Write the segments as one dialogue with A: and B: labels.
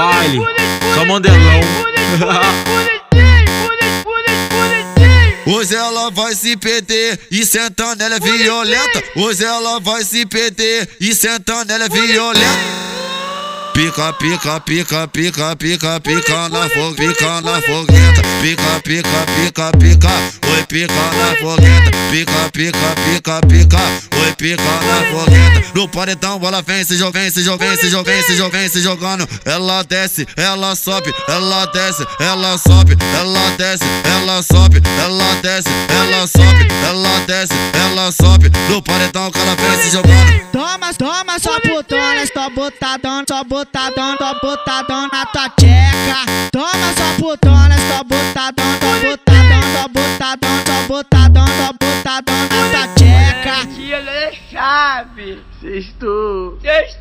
A: baile, só mandelão.
B: Hoje ela vai se perder e sentando ela é violenta. Hoje ela vai se perder e sentando ela é violenta. Pica, pica, pica, pica, pica, pica na fogueta, pica na fogueta, pica, pica, pica, pica, oi pica na fogueta, pica, pica, pica, pica, oi pica na fogueta. No paredão ela vem se jogando, se jogando, se jogando, se jogando, se jogando. Ela desce, ela sobe, ela desce, ela sobe, ela desce, ela sobe, ela desce, ela sobe, ela desce, ela sobe. No paredão que ela vem se jogando.
C: Toma, toma, só putona, só botadão, só botadão, só botadão na tua tcheca. Toma, só putona, só botadão, só botadão, só botadão, só botadão, só botadão na tua tcheca.
D: Tia, é chave. Sextou.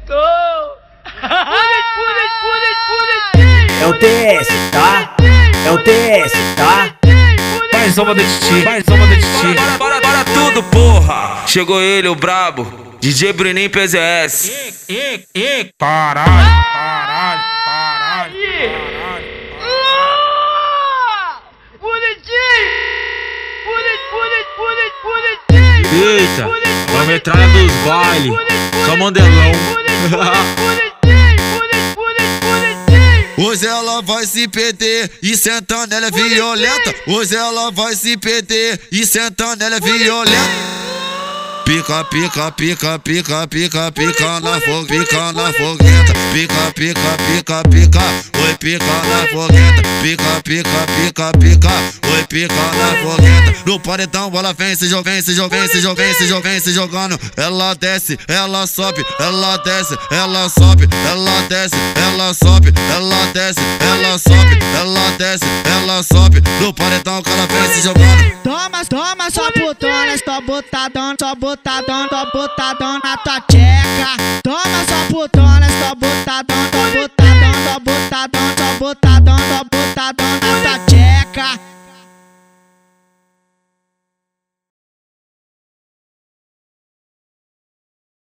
E: É o TS, tá? É o TS, tá?
A: Mais uma do Titi, mais uma do Titi. Para tudo, porra! Chegou ele, o brabo, DJ Bruninho PZS.
F: Caralho, caralho, caralho.
A: Eita, é a metralha dos baile, só mandelão.
B: Hoje ela vai se perder e sentando ela é violenta. Hoje ela vai se perder e sentando ela é violenta. Pica, pica, pica, pica, pica, pica na fogueta, pica na fogueta, pica, pica, pica, pica, oi pica na fogueta, pica, pica, pica, pica, oi pica na fogueta. No paredão ela vem se jogando, se jogando, se jogando, se jogando, se jogando. Ela desce, ela sobe, ela desce, ela sobe, ela desce, ela sobe, ela desce, ela sobe, ela desce, ela sobe. No paredão que ela vem se jogando.
C: Toma, toma, só putona, só botadão, só botadão, só botadão na tua tcheca. Toma, só putona, só botadão, só botadão, só botadão, só botadão.